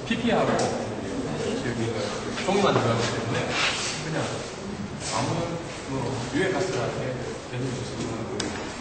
PP하고 저기 종이만 들어가기 때문에 그냥 아무 뭐 유해 가스가 되는 것이